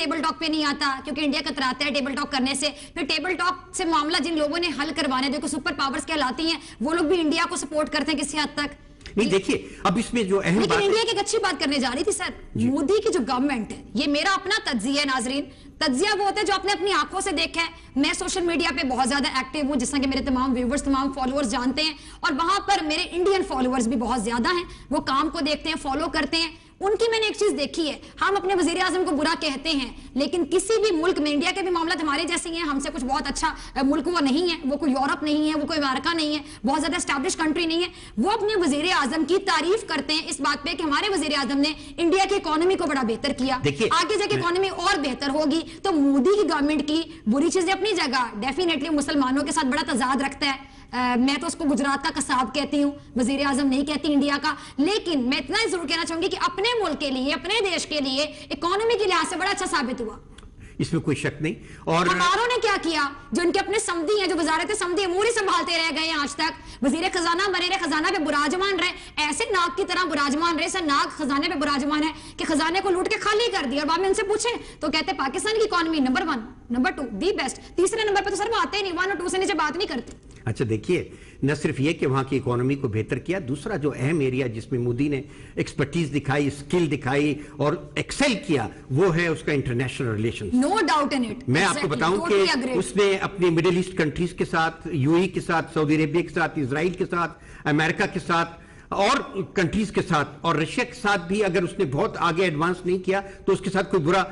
Table talk پہ نہیں آتا کیونکہ انڈیا کتراتا ہے ٹیبل ٹاک کرنے سے. پھر ٹیبل ٹاک سے معاملہ جن لوگوں نے حل کروانے جو کہ سپر پاورز کہلاتی ہیں وہ لوگ بھی انڈیا کو سپورٹ کرتے ہیں کسی حد تک. نہیں دیکھیے اب اس میں جو اہم لیکن انڈیا کی ایک اچھی بات کرنے جا رہی تھی سر, مودی کی جو گورنمنٹ ہے, یہ میرا اپنا تجزیہ ہے ناظرین, تجزیہ وہ ہوتا ہے جو آپ نے اپنی آنکھوں سے دیکھا ہے. میں سوشل میڈیا پہ بہت زیادہ ایکٹیو ہوں, جس طرح کہ میرے تمام ویورز تمام فالوورز جانتے ہیں, اور وہاں پر میرے انڈین فالوورز بھی بہت زیادہ ہیں, وہ کام کو دیکھتے ہیں, فالو کرتے ہیں. ان کی میں نے ایک چیز دیکھی ہے, ہم اپنے وزیر اعظم کو برا کہتے ہیں لیکن کسی بھی ملک میں, انڈیا کے بھی معاملات ہمارے جیسے ہیں, ہم سے کچھ بہت اچھا ملک وہ نہیں ہے, وہ کوئی یورپ نہیں ہے, وہ کوئی امریکہ نہیں ہے, بہت زیادہ اسٹیبلش کنٹری نہیں ہے, وہ اپنے وزیر اعظم کی تعریف کرتے ہیں اس بات پہ کہ ہمارے وزیر اعظم نے انڈیا کی اکانومی کو بڑا بہتر کیا, آگے جا کے اکانومی اور بہتر ہوگی. تو مودی کی گورنمنٹ کی بری چیزیں اپنی جگہ ڈیفینیٹلی مسلمانوں کے ساتھ بڑا تضاد رکھتا ہے. میں تو اس کو گجرات کا قصاب کہتی ہوں, وزیر اعظم نہیں کہتی انڈیا کا, لیکن میں اتنا ہی ضرور کہنا چاہوں گی کہ اپنے ملک کے لیے, اپنے دیش کے لیے اکانومی کے لحاظ سے بڑا اچھا ثابت ہوا, اس میں کوئی شک نہیں. اور ہماروں نے کیا کیا, جو ان کے اپنے سمدھی ہیں, جو وزارت سمدھی امور ہی سنبھالتے رہ گئے ہیں آج تک, وزیر خزانہ بنے رہے, خزانہ پہ براجمان رہے, ایسے ناک کی طرح براجمان رہے, سر ناک خزانے پہ براجمان ہے کہ خزانے کو لوٹ کے خالی کر دیا. اور بعد میں ان سے پوچھیں تو کہتے ہیں پاکستان کی economy number 1, number 2 the best, تیسرے نمبر پہ تو سر وہ آتے ہی نہیں, 1 اور 2 سے نیچے بات نہیں کرتے. اچھا دیکھیے, نہ صرف یہ کہ وہاں کی اکانومی کو بہتر کیا, دوسرا جو اہم ایریا جس میں مودی نے ایکسپرٹیز دکھائی, اسکل دکھائی اور ایکسل کیا, وہ ہے اس کا international relations. No doubt in it. میں آپ کو بتاؤں کہ اس نے اپنی مڈل ایسٹ کنٹریز کے ساتھ, یو اے کے ساتھ, سعودی عربیہ کے ساتھ, اسرائیل کے ساتھ, امریکہ کے ساتھ اور کنٹریز کے ساتھ اور رشیا کے ساتھ بھی اگر اس نے بہت آگے ایڈوانس نہیں کیا تو اس کے ساتھ کوئی برا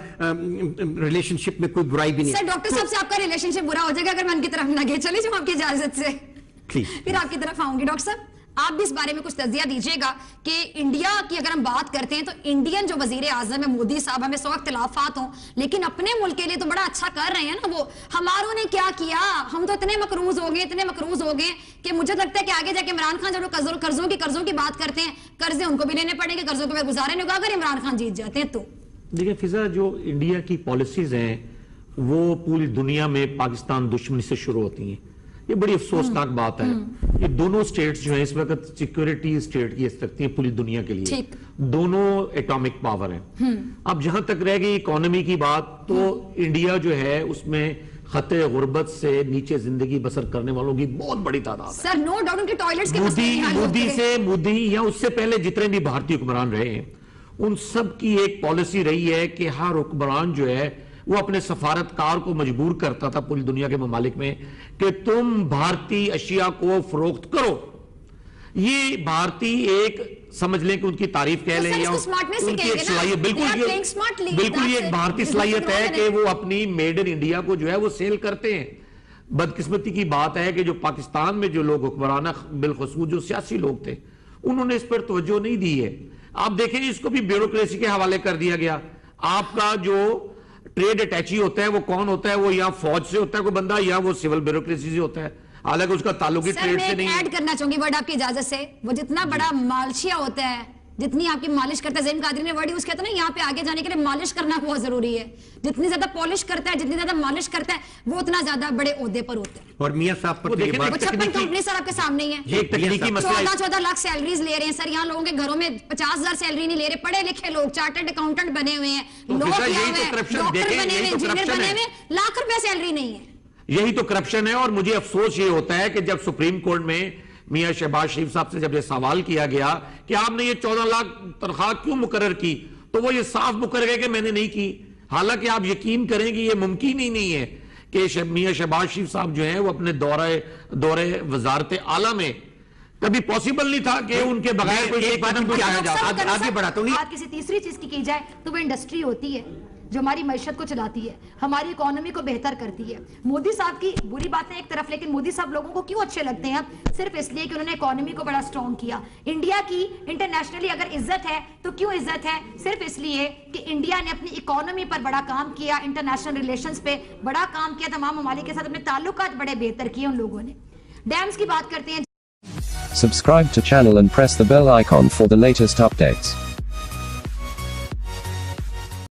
ریلیشن شپ میں کوئی برائی بھی نہیں. سر ڈاکٹر صاحب سے آپ کا ریلیشن شپ برا ہو جائے گا اگر میں ان کی طرف نہ گئے, چلے جاؤں آپ کی اجازت سے, پھر آپ کی طرف آؤں گی. ڈاکٹر صاحب آپ بھی اس بارے میں کچھ تجزیہ دیجیے گا کہ انڈیا کی اگر ہم بات کرتے ہیں تو انڈین جو وزیر اعظم ہے مودی صاحب, ہمیں 100 اختلافات ہوں لیکن اپنے ملک کے لیے تو بڑا اچھا کر رہے ہیں نا. وہ ہماروں نے کیا کیا, ہم تو اتنے مقروض ہو گئے کہ مجھے لگتا ہے کہ آگے جا کے عمران خان جب قرضوں کی بات کرتے ہیں, قرضے ان کو بھی لینے پڑیں گے, قرضوں کو گزارے نہیں ہوگا اگر عمران خان جیت جاتے ہیں تو. دیکھیں فضا, جو انڈیا کی پالیسیز ہیں وہ پوری دنیا میں پاکستان دشمنی سے شروع ہوتی ہیں. یہ بڑی افسوسناک بات ہے. یہ دونوں سٹیٹس جو ہیں اس وقت سیکیورٹی سٹیٹ کی سکتی ہیں پوری دنیا کے لیے, دونوں ایٹامک پاور ہیں. اب جہاں تک رہ گئی اکانومی کی بات, تو انڈیا جو ہے اس میں خط غربت سے نیچے زندگی بسر کرنے والوں کی بہت بڑی تعداد ہے. سر نو ڈاؤٹ ان کی ٹوائلٹس کے مسئلے مودی یا اس سے پہلے جتنے بھی بھارتی حکمران رہے ہیں ان سب کی ایک پالیسی رہی ہے کہ ہر حکمران جو ہے وہ اپنے سفارتکار کو مجبور کرتا تھا پوری دنیا کے ممالک میں کہ تم بھارتی اشیاء کو فروخت کرو. یہ بھارتی ایک سمجھ لیں کہ ان کی تعریف کہہ لیں یا ان کی ایک صلاحیت, بالکل یہ ایک بھارتی صلاحیت ہے کہ وہ اپنی میڈ ان انڈیا کو جو ہے وہ سیل کرتے ہیں. بدقسمتی کی بات ہے کہ جو پاکستان میں جو لوگ حکمران بالخصوص جو سیاسی لوگ تھے انہوں نے اس پر توجہ نہیں دی ہے. آپ دیکھیں اس کو بھی بیوروکریسی کے حوالے کر دیا گیا. آپ کا جو ٹریڈ اٹیچی ہوتا ہے وہ کون ہوتا ہے, وہ یا فوج سے ہوتا ہے کوئی بندہ یا وہ سول بیوروکریسی سے ہوتا ہے, حالانکہ اس کا تعلق ہی ٹریڈ سے نہیں ہے. سر میں ایڈ کرنا چاہوں گی ورڈ آپ کی اجازت سے, وہ جتنا بڑا مالشیا ہوتا ہے, جتنی آپ کی مالش کرتا ہے, زین قادری نے ورڈ یوز کیا تھا نا, یہاں پہ آگے جانے کے لیے مالش کرنا بہت ضروری ہے. جتنی زیادہ پالش کرتا ہے, جتنی زیادہ مالش کرتا ہے, وہ اتنا زیادہ بڑے عہدے پر ہوتا ہے. اور میاں صاحب پر یہ بات 56 کمپنی سر آپ کے سامنے ہی ہے, 14 لاکھ سیلریز لے رہے ہیں سر. یہاں لوگوں کے گھروں میں 50,000 سیلری نہیں لے رہے, پڑھے لکھے لوگ, چارٹرڈ اکاؤنٹنٹ بنے ہوئے ہیں, ڈاکٹر بنے ہوئے, انجینئر بنے ہوئے, لاکھ روپے سیلری نہیں ہے. یہی تو کرپشن ہے. اور مجھے افسوس یہ ہوتا ہے کہ جب سپریم کورٹ میں میاں شہباز شریف صاحب سے جب یہ سوال کیا گیا کہ آپ نے یہ 14 لاکھ تنخواہ کیوں مقرر کی, تو وہ یہ صاف مقرر گئے کہ میں نے نہیں کی. حالانکہ آپ یقین کریں کہ یہ ممکن ہی نہیں ہے کہ میاں شہباز شریف صاحب جو ہیں وہ اپنے دورے وزارت اعلیٰ میں کبھی پاسبل نہیں تھا کہ ان کے بغیر کوئی ایک بات کو کیا جاتا. آگے بڑھاتا ہوں. بات کسی تیسری چیز کی جائے تو وہ انڈسٹری ہوتی ہے جو ہماری معیشت کو چلاتی ہے, ہماری اکانومی کو بہتر کرتی ہے. مودی صاحب کی بری باتیں ایک طرف, لیکن مودی صاحب لوگوں کو کیوں اچھے لگتے ہیں؟ صرف اس لیے کہ انہوں نے اکانومی کو بڑا سٹرونگ کیا. انڈیا کی انٹرنیشنلی اگر عزت ہے تو کیوں عزت ہے؟ صرف اس لیے کہ انڈیا نے اپنی اکانومی پر بڑا کام کیا, انٹرنیشنل ریلیشنز پہ بڑا کام کیا, تمام ممالک کے ساتھ اپنے تعلقات بڑے بہتر کیے ان لوگوں نے. ڈیمز کی بات کرتے ہیں. Subscribe to channel and press the bell icon for the latest updates.